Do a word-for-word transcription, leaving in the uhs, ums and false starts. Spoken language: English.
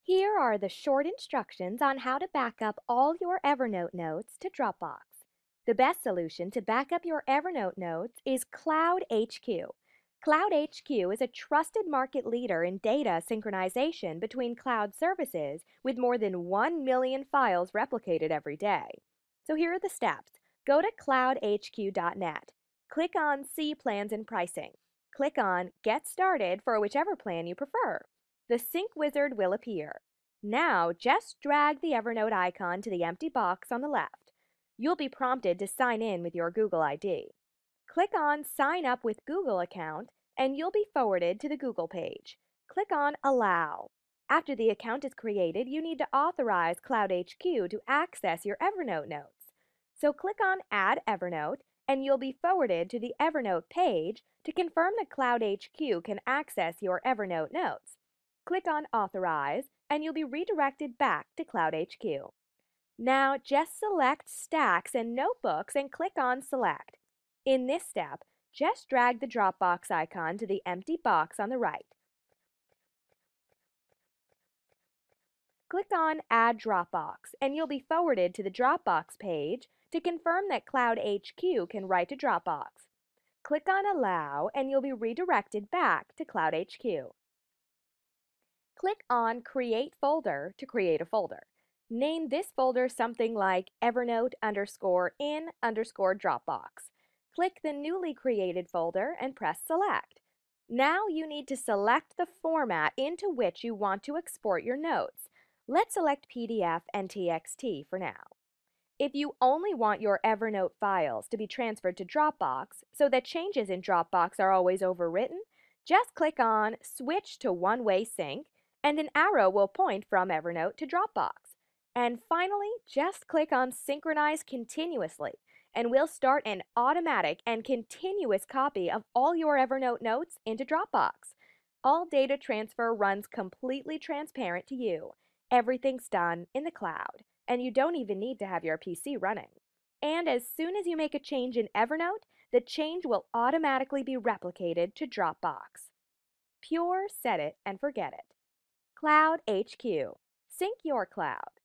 Here are the short instructions on how to back up all your Evernote notes to Dropbox. The best solution to back up your Evernote notes is cloudHQ. cloudHQ is a trusted market leader in data synchronization between cloud services with more than one million files replicated every day. So here are the steps. Go to cloud H Q dot net. Click on See Plans and Pricing. Click on Get Started for whichever plan you prefer. The Sync Wizard will appear. Now, just drag the Evernote icon to the empty box on the left. You'll be prompted to sign in with your Google I D. Click on Sign Up with Google account, and you'll be forwarded to the Google page. Click on Allow. After the account is created, you need to authorize cloudHQ to access your Evernote notes. So click on Add Evernote, and you'll be forwarded to the Evernote page to confirm that cloudHQ can access your Evernote notes. Click on Authorize, and you'll be redirected back to cloudHQ. Now, just select Stacks and Notebooks and click on Select. In this step, just drag the Dropbox icon to the empty box on the right. Click on Add Dropbox, and you'll be forwarded to the Dropbox page to confirm that cloudHQ can write to Dropbox. Click on Allow, and you'll be redirected back to cloudHQ. Click on Create Folder to create a folder. Name this folder something like Evernote underscore in underscore Dropbox. Click the newly created folder and press Select. Now you need to select the format into which you want to export your notes. Let's select P D F and T X T for now. If you only want your Evernote files to be transferred to Dropbox so that changes in Dropbox are always overwritten, just click on Switch to One-Way Sync, and an arrow will point from Evernote to Dropbox. And finally, just click on Synchronize Continuously, and we'll start an automatic and continuous copy of all your Evernote notes into Dropbox. All data transfer runs completely transparent to you. Everything's done in the cloud, and you don't even need to have your P C running. And as soon as you make a change in Evernote, the change will automatically be replicated to Dropbox. Pure set it and forget it. cloudHQ. Sync your cloud.